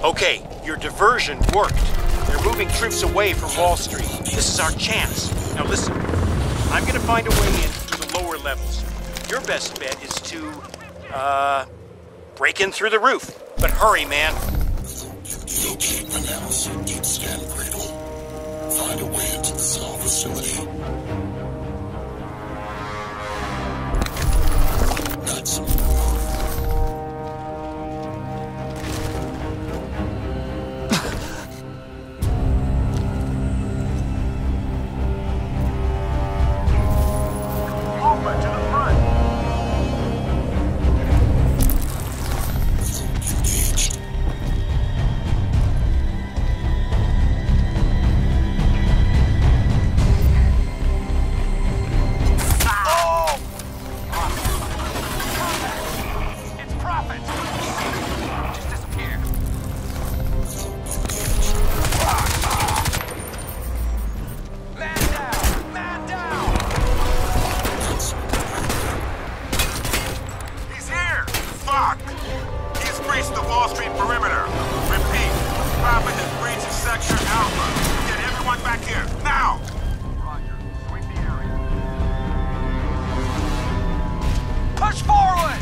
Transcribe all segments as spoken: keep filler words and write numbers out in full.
Okay, your diversion worked. They're moving troops away from Wall Street. This is our chance. Now listen, I'm gonna find a way in through the lower levels. Your best bet is to, uh, break in through the roof. But hurry, man. Locate Manaus deep scan cradle. Find a way into the cell facility. That's Movement to the front. engaged. It's Prophet! Just disappear. Man down! Man down! He's here! Fuck! He's breached the Wall Street perimeter. Repeat, Prophet has breached Sector Alpha. Get everyone back here, now! Roger. Sweep the area. Push forward!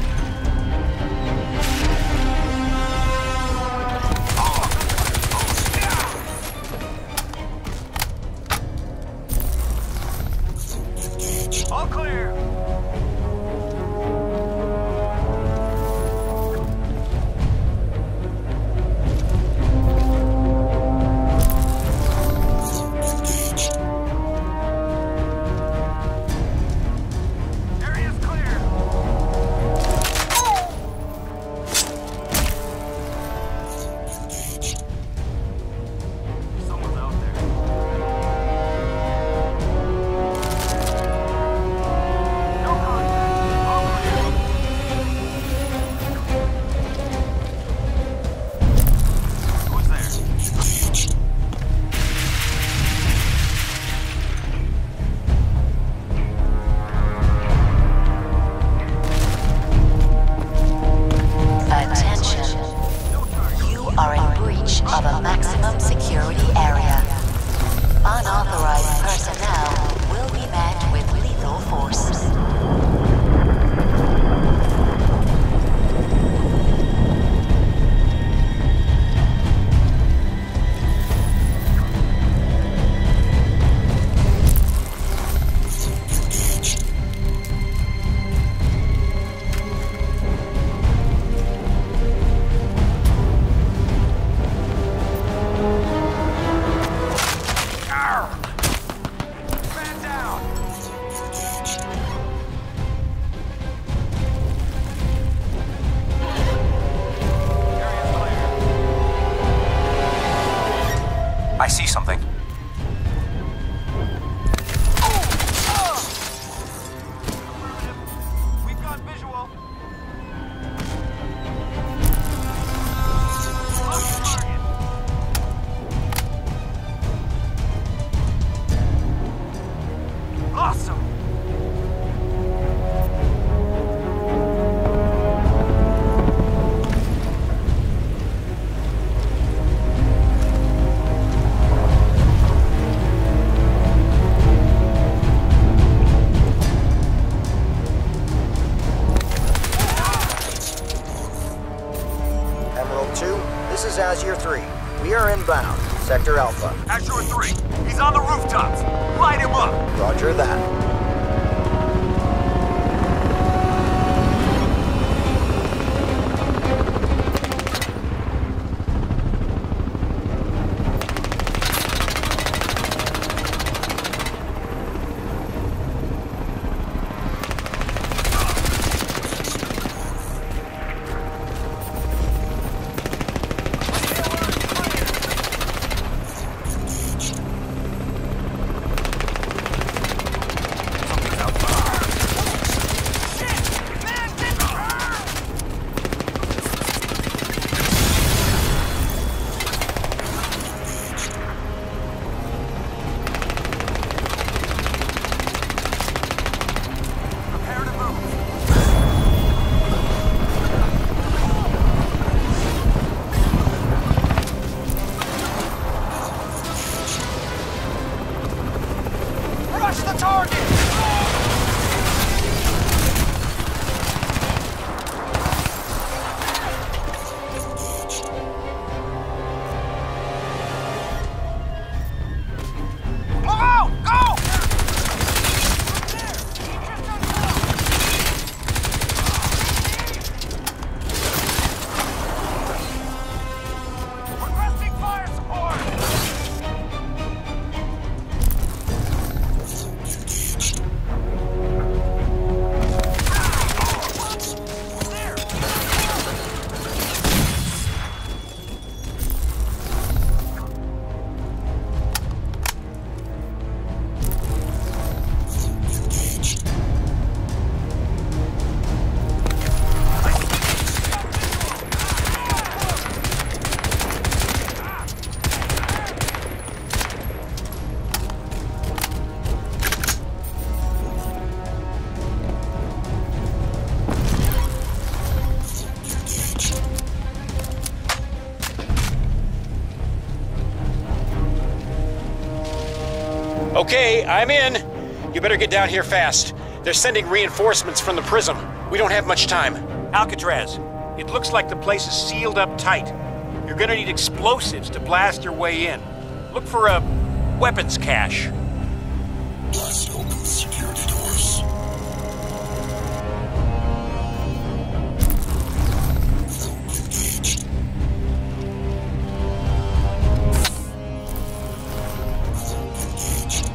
All clear. Engaged. Area's clear. Engaged. Someone's out there. No contact. All clear. Who's there? Engaged. Attention. You are in breach of a maximum security area. Unauthorized personnel will be met with lethal force. Engaged. Man down. Engaged. Area's clear. I see something. We've got visual. On target. Awesome. Emerald two, this is Azure three. We are inbound, Sector Alpha. Azure three, he's on the rooftops. Light him up! Roger that. Okay, I'm in. You better get down here fast. They're sending reinforcements from the Prism. We don't have much time. Alcatraz, it looks like the place is sealed up tight. You're gonna need explosives to blast your way in. Look for a weapons cache. Blast open the security doors. Engaged. Engaged.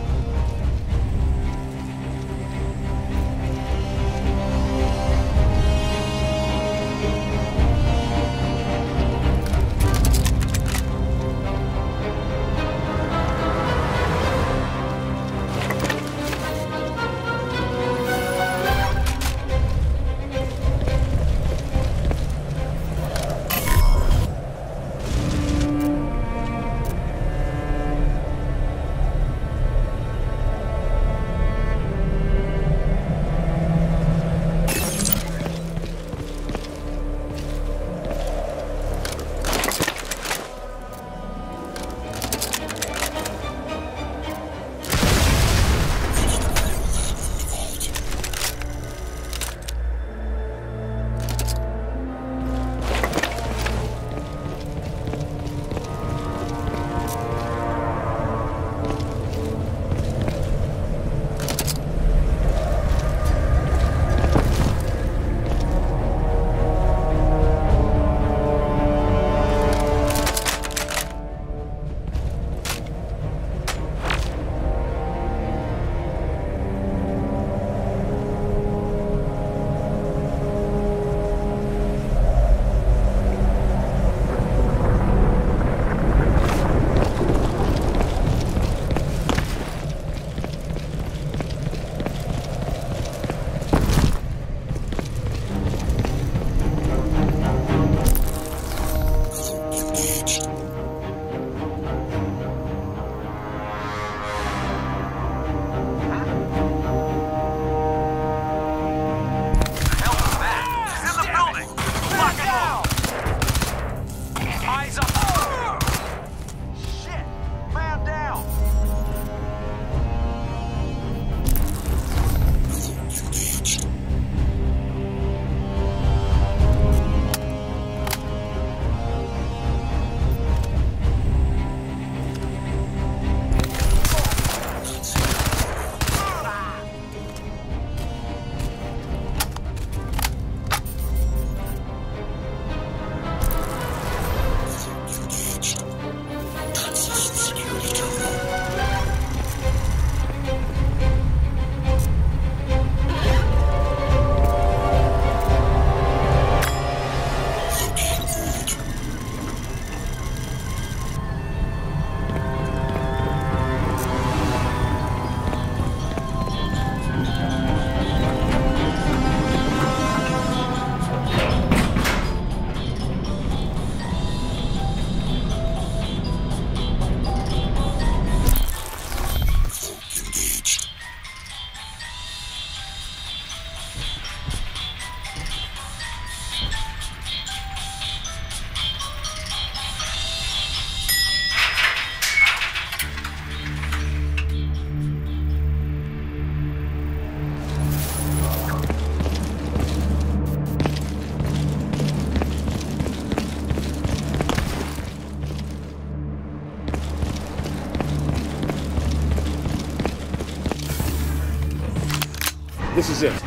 This is it.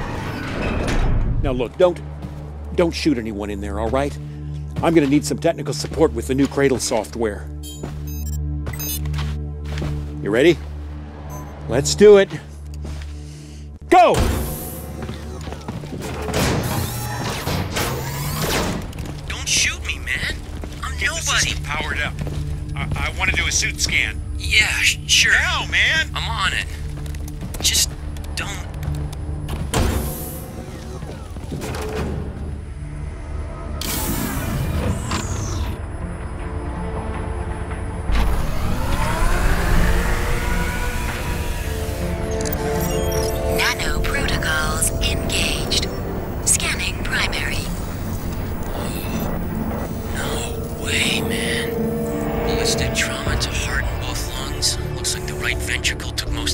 Now look, don't... don't shoot anyone in there, all right? I'm gonna need some technical support with the new Cradle software. You ready? Let's do it. Go! Don't shoot me, man. I'm Get nobody. the system powered up. I, I want to do a suit scan. Yeah, sh- sure. Now, man! I'm on it. Just don't... Nano protocols engaged. Scanning primary. No way, man. Ballistic trauma to heart and both lungs. Looks like the right ventricle took most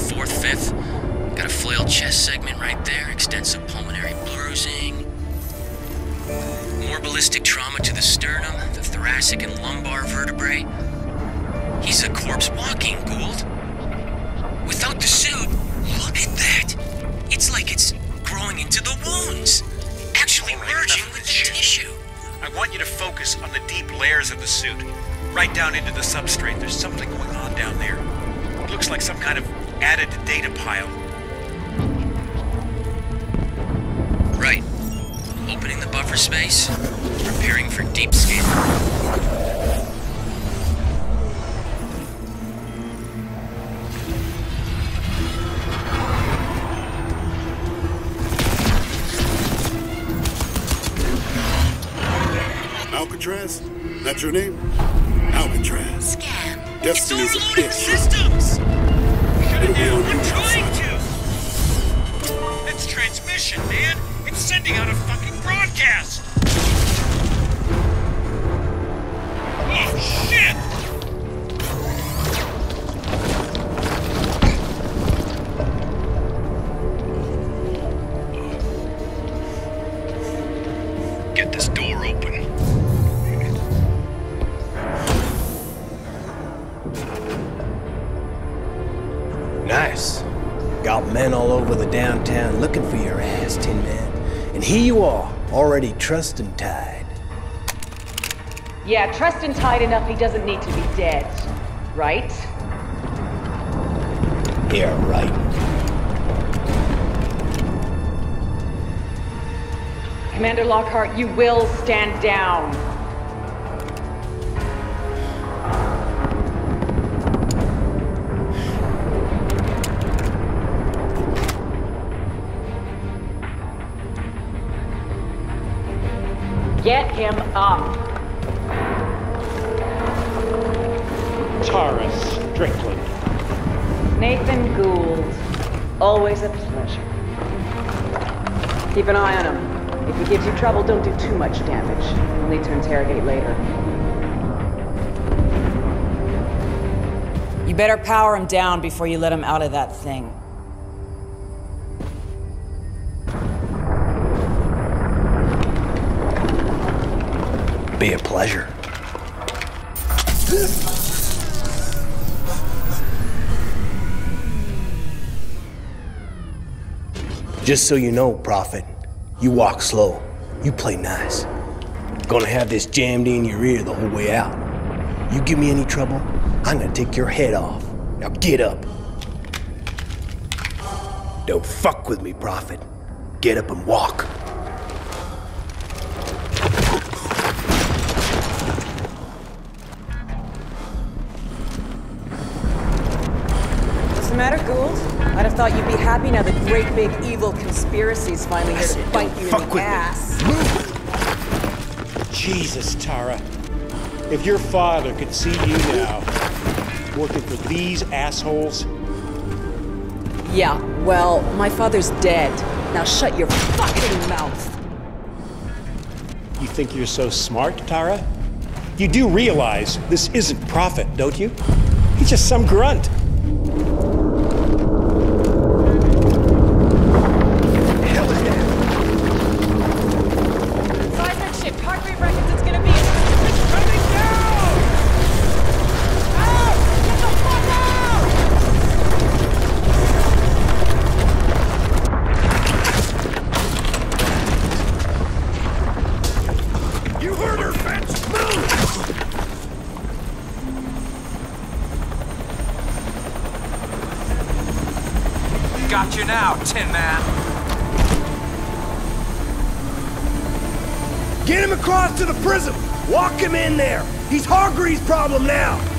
fourth, fifth. Got a flailed chest segment right there, extensive pulmonary bruising. More ballistic trauma to the sternum, the thoracic and lumbar vertebrae. He's a corpse walking, Gould. Without the suit, look at that. It's like it's growing into the wounds. Actually merging with the tissue. I want you to focus on the deep layers of the suit. Right down into the substrate. There's something going on down there. It looks like some kind of added data pile. Right. Opening the buffer space, preparing for deep scan. Alcatraz? That's your name? Alcatraz. Scan. Destiny's a Overloading bitch. systems! It'll be on I'm you trying outside. to! That's transmission, man! It's sending out a fucking broadcast! Oh, shit! Get this door open. Nice. Got men all over the downtown looking for your ass, Tin Man. And here you are, already trussed and tied. Yeah, trussed and tied enough he doesn't need to be dead. Right? Yeah, right. Commander Lockhart, you will stand down. Get him up. Tara Strickland. Nathan Gould. Always a pleasure. Keep an eye on him. If he gives you trouble, don't do too much damage. We'll need to interrogate later. You better power him down before you let him out of that thing. Be a pleasure. Just so you know, Prophet, you walk slow. You play nice. Gonna have this jammed in your ear the whole way out. You give me any trouble, I'm gonna take your head off. Now get up. Don't fuck with me, Prophet. Get up and walk. What's the matter, Gould? I'd have thought you'd be happy now the great big evil conspiracy's finally here to bite you in the ass. Jesus, Tara. If your father could see you now, working for these assholes. Yeah, well, my father's dead. Now shut your fucking mouth. You think you're so smart, Tara? You do realize this isn't Prophet, don't you? He's just some grunt. Got you now, Tin Man. Get him across to the prism! Walk him in there! He's Hargreaves' problem now!